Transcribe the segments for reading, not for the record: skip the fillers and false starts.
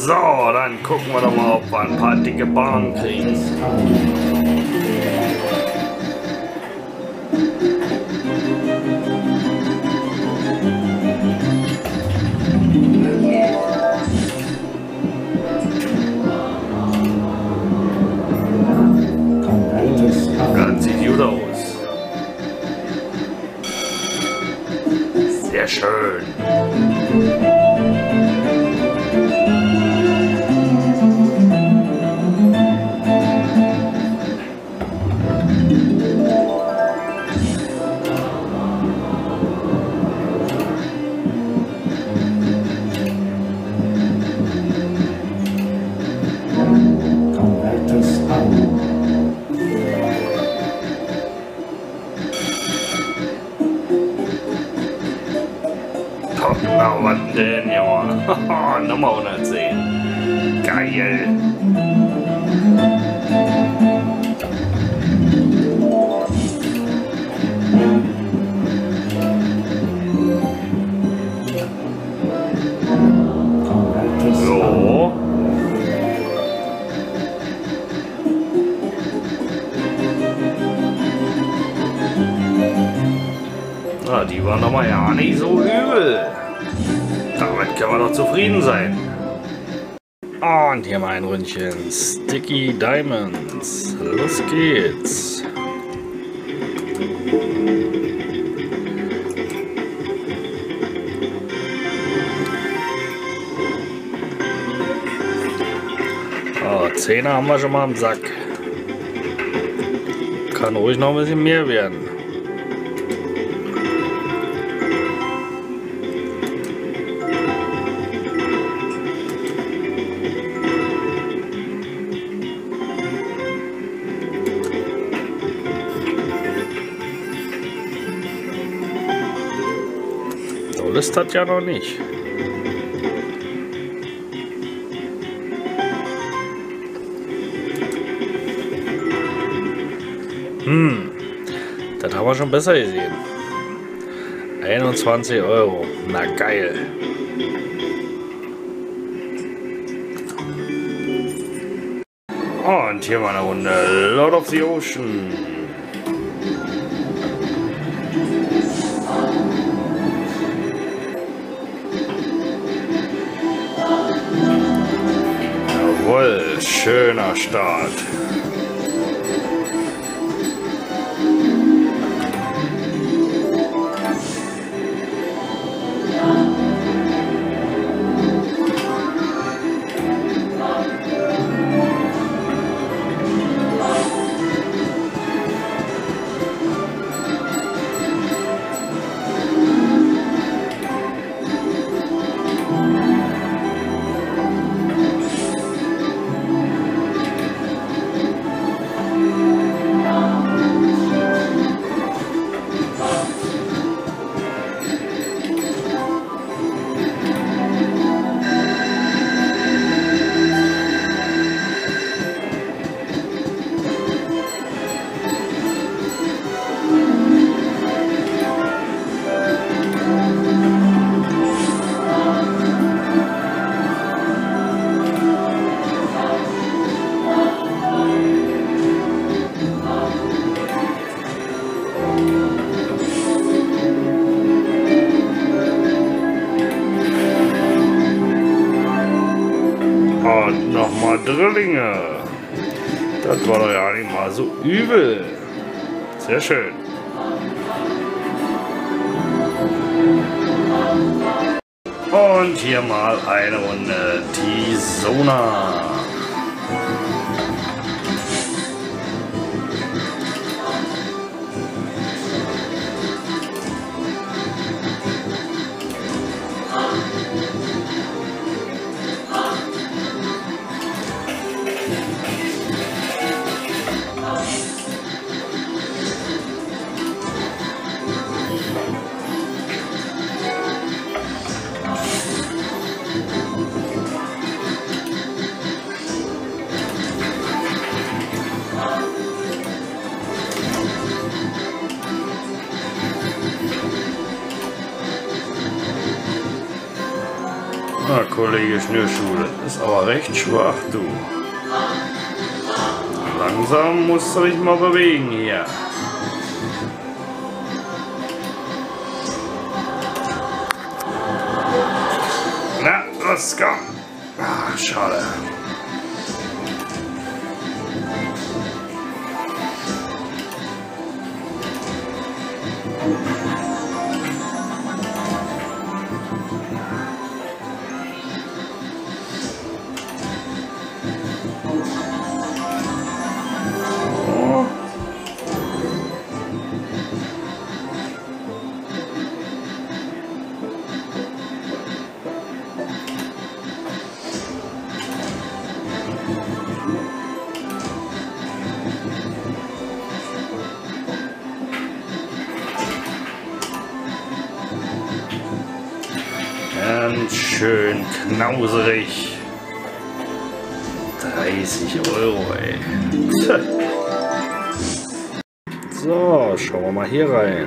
So, dann gucken wir doch mal, ob wir ein paar dicke Bahnen kriegen. Das sieht gut aus. Sehr schön. Na, was denn, Junge? Nummer 110. Geil. So. Na, die waren doch mal ja nicht so übel. Damit können wir doch zufrieden sein. Und hier mal ein Ründchen Sticky Diamonds. Los geht's. Oh, 10er haben wir schon mal im Sack. Kann ruhig noch ein bisschen mehr werden. Ist das ja noch nicht. Das haben wir schon besser gesehen. 21 Euro. Na geil. Und hier mal eine Runde Lord of the Ocean. Jawohl, schöner Start. Und nochmal Drillinge. Das war doch ja nicht mal so übel. Sehr schön. Und hier mal eine Runde Tizona. Kollege Schnürschuh, das ist aber recht schwach, du. Langsam musst du dich mal bewegen hier. Na, los, komm. Ach, schade. Ganz schön knauserig. 30 Euro, ey. So, schauen wir mal hier rein.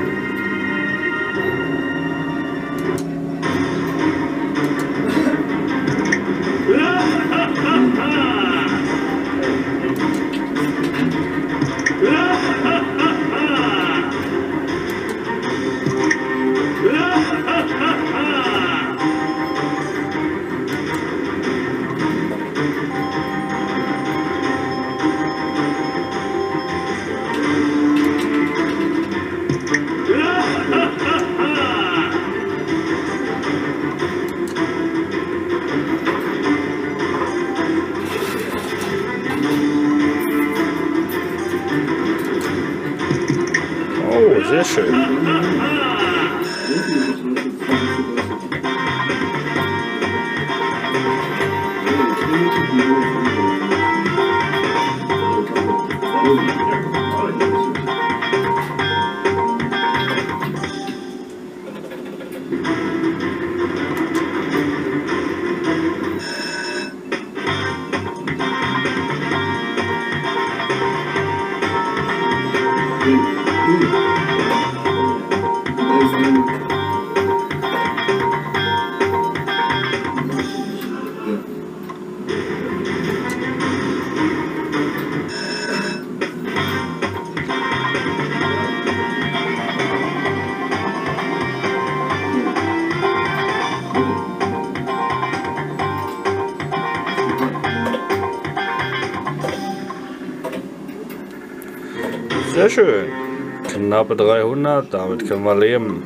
Oh, sehr schön. Sehr schön. Knappe 300, damit können wir leben.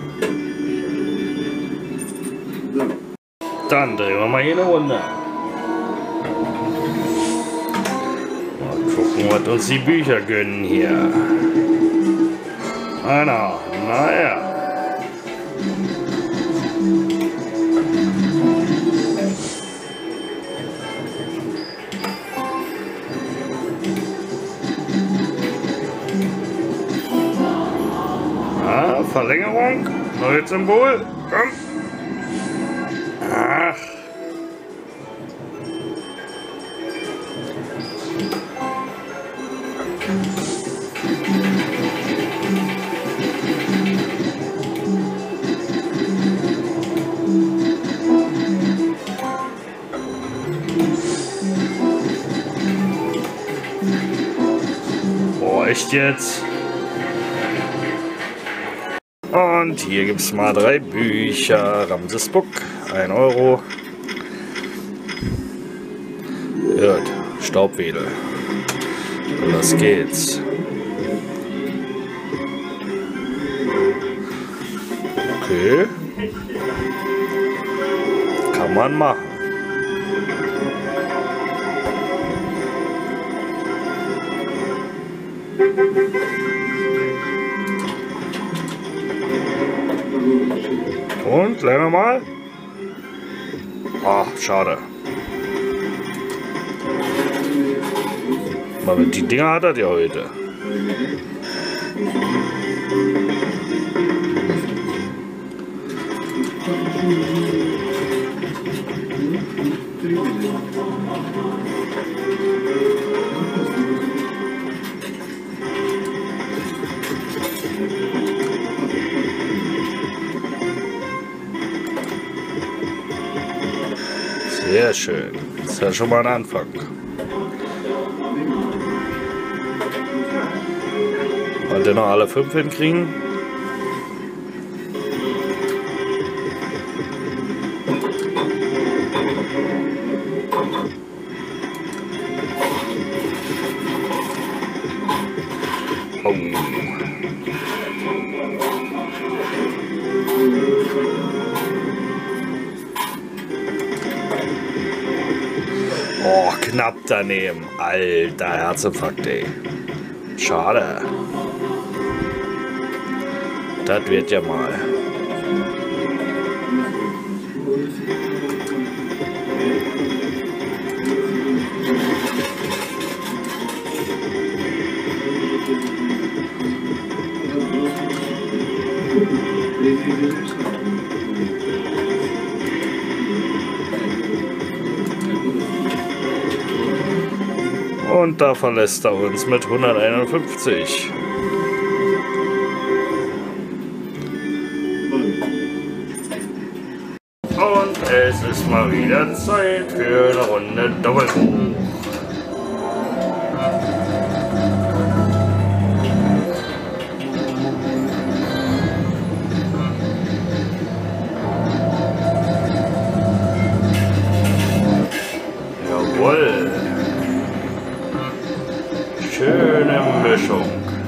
Dann drehen wir mal hier eine Runde. Mal gucken, was uns die Bücher gönnen hier. Einer, naja. Verlängerung, neues Symbol, komm. Ach. Boah, echt jetzt? Und hier gibt es mal 3 Bücher. Ramses Book, 1 Euro. Hört, Staubwedel. Los geht's. Okay. Kann man machen. Und, lernen wir mal. Ach, schade. Aber die Dinger hat er ja heute. Sehr schön. Das ist ja schon mal ein Anfang. Wollt ihr noch alle 5 hinkriegen? Oh. Oh, knapp daneben. Alter Herzinfarkt, ey. Schade. Das wird ja mal. Und da verlässt er uns mit 151. Und es ist mal wieder Zeit für eine Runde Doppelbuch. Jawohl. Schöne Mischung.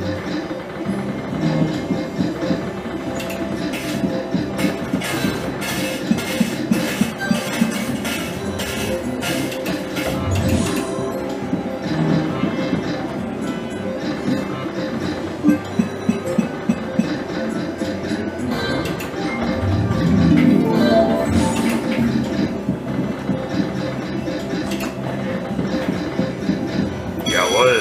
Jawohl.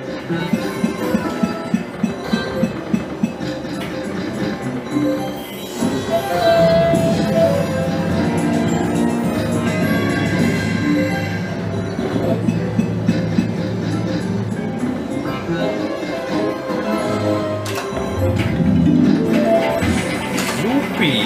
Supi.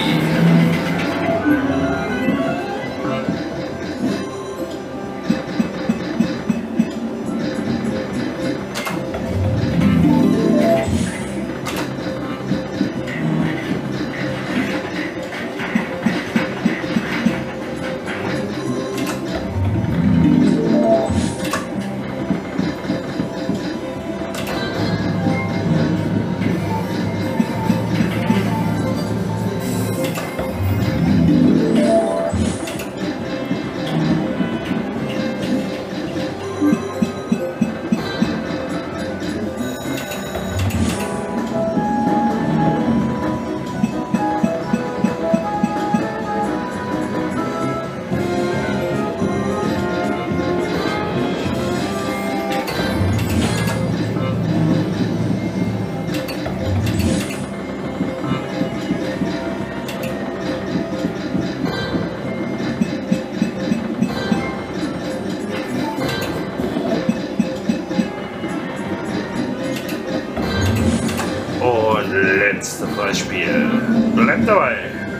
Und letzte Beispiel. Bleibt dabei.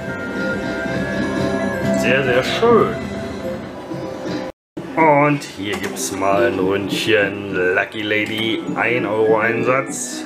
Sehr, sehr schön. Und hier gibt es mal ein Rundchen Lucky Lady, 1 Euro Einsatz.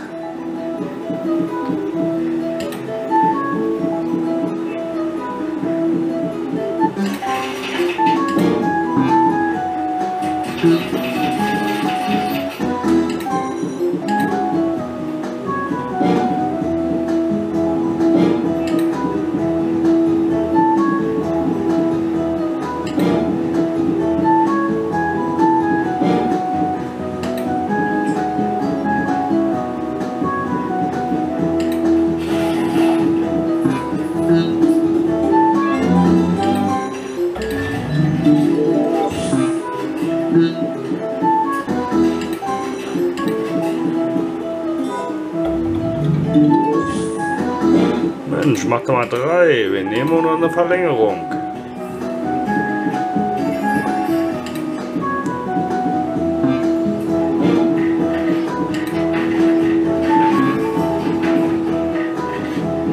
Mensch, mach doch mal 3. Wir nehmen nur eine Verlängerung.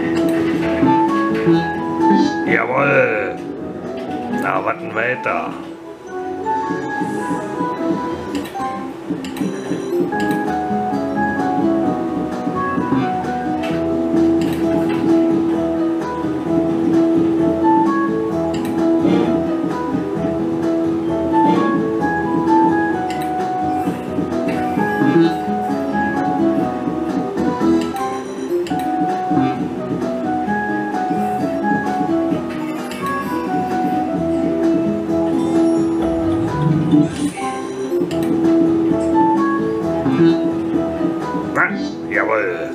Jawohl. Da warten weiter. Jawohl.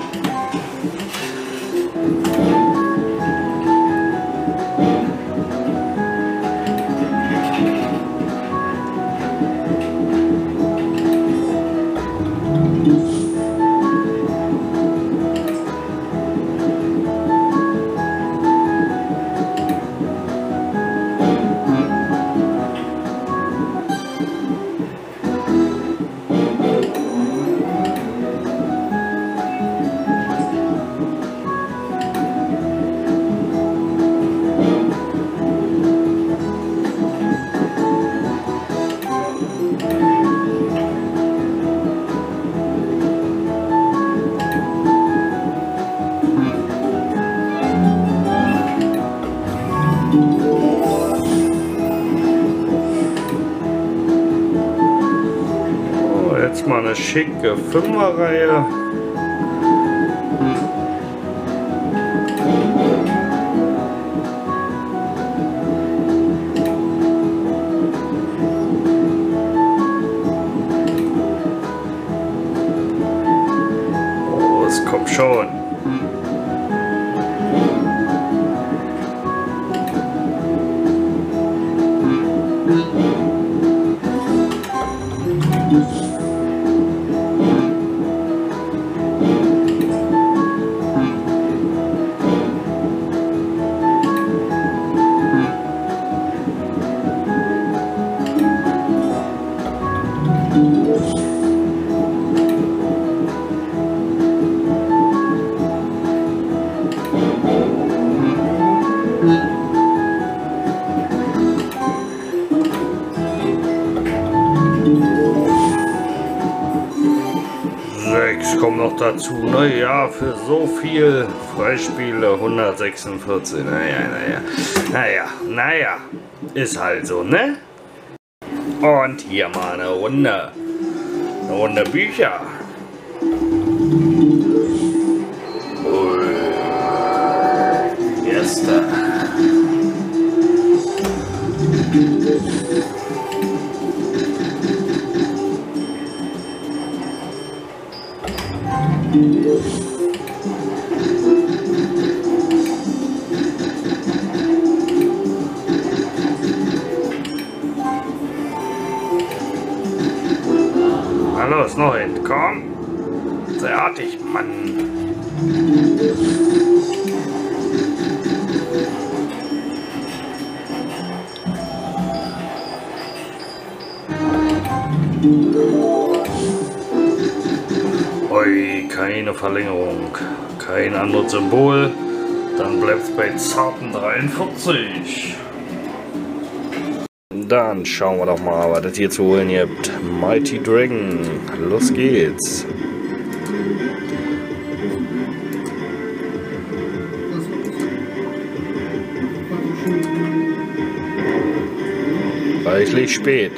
Jetzt mal eine schicke Fünferreihe. Oh, es kommt schon. Kommen noch dazu, naja, für so viel Freispiele 146, naja, ist halt so, ne? Und hier mal eine Runde Bücher. Ui. Erster. Na los, noch hin, komm! Sei artig, Mann! Ui, keine Verlängerung, kein anderes Symbol, dann bleibt es bei zarten 43. Dann schauen wir doch mal, was das hier zu holen gibt. Mighty Dragon, los geht's. Reichlich spät.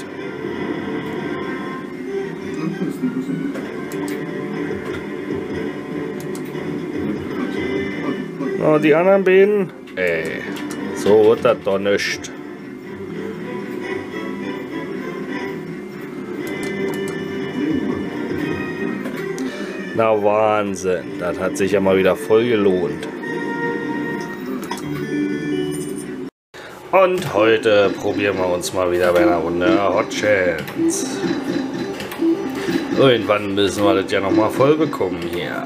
Oh, die anderen beiden? Ey, so wird das doch nicht. Na Wahnsinn, das hat sich ja mal wieder voll gelohnt. Und heute probieren wir uns mal wieder bei einer Runde Hot Chance. Irgendwann müssen wir das ja noch mal voll bekommen hier.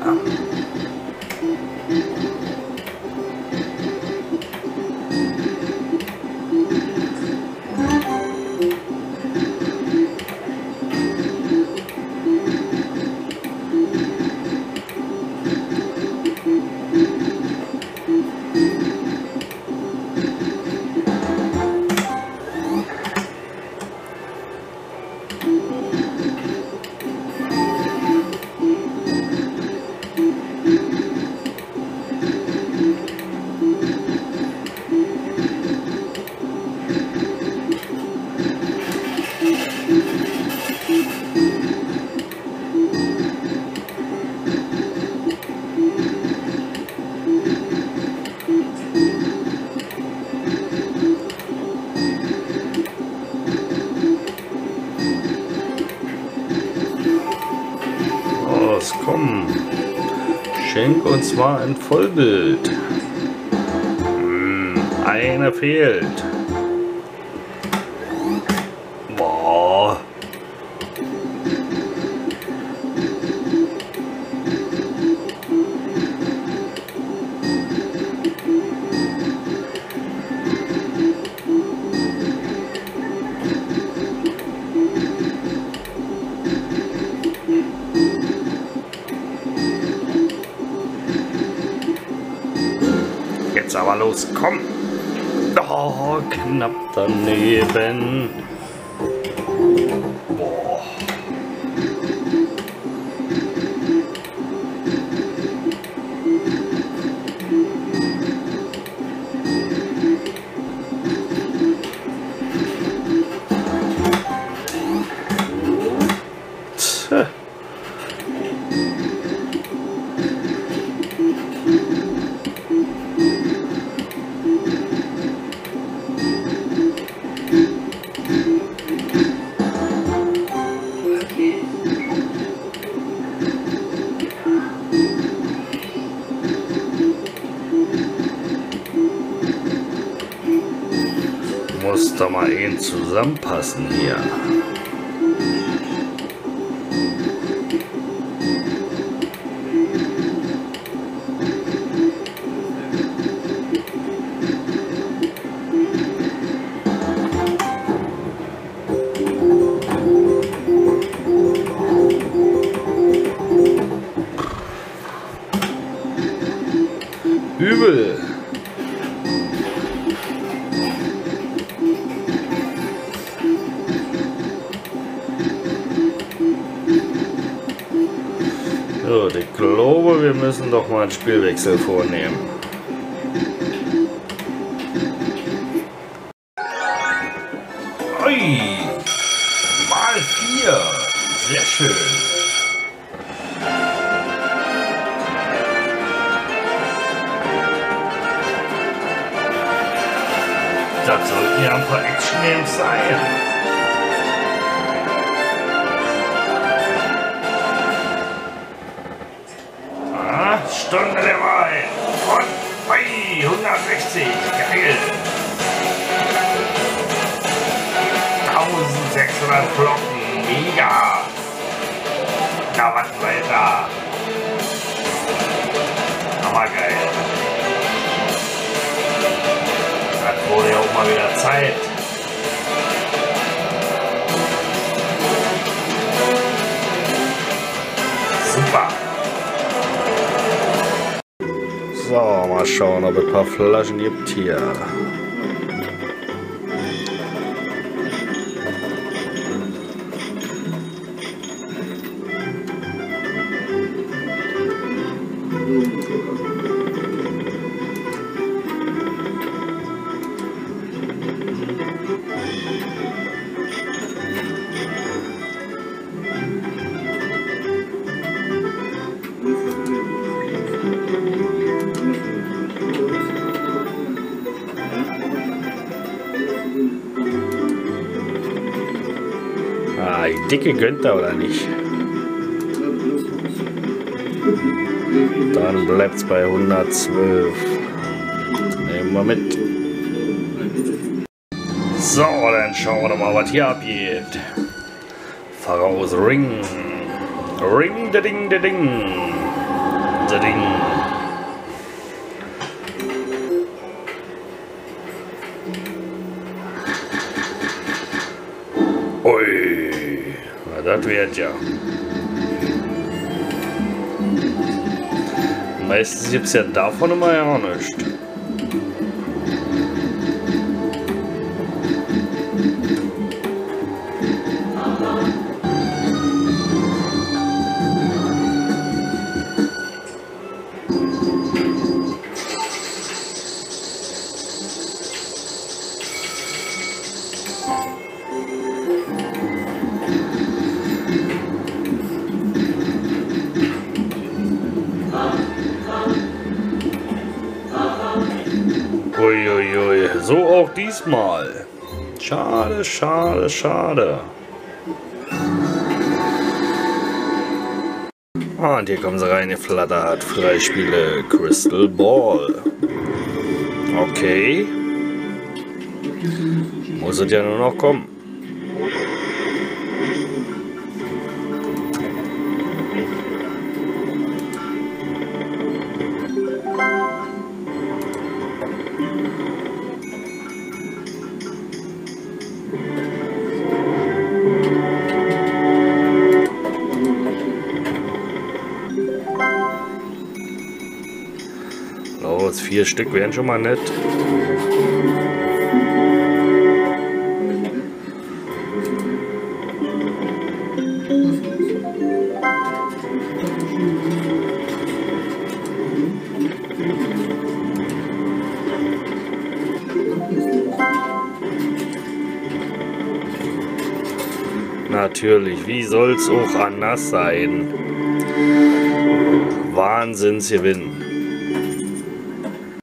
komm. Schenk uns mal ein Vollbild. Eine fehlt. Boah. Jetzt aber los, komm! Oh, knapp daneben. Boah. Tja. Muss da mal eben zusammenpassen hier. Übel. So, ich glaube, wir müssen doch mal einen Spielwechsel vornehmen. Ui, mal 4. Sehr schön. Das sollten ja ein paar Action-Games sein. Stunde der Wahrheit. Und bei 160. Geil. 1600 Glocken. Mega. Na, was weiter. Hammergeil. Das wurde ja auch mal wieder Zeit. Super. So, mal schauen, ob es ein paar Flaschen gibt hier. Ah, die Dicke gönnt er oder nicht? Dann bleibt's bei 112. Nehmen wir mit. So, dann schauen wir doch mal, was hier abgeht. Pharaos Ring. Ring, da ding, da ding. Da ding. Ui, na, das wird ja. Meistens gibt es ja davon immer ja auch nichts. Uiuiui, so auch diesmal. Schade, schade, schade. Und hier kommen sie reingeflattert. Freispiele Crystal Ball. Okay. Muss es ja nur noch kommen. Los, 4 Stück wären schon mal nett. Natürlich, wie soll's auch anders sein? Wahnsinnsgewinn.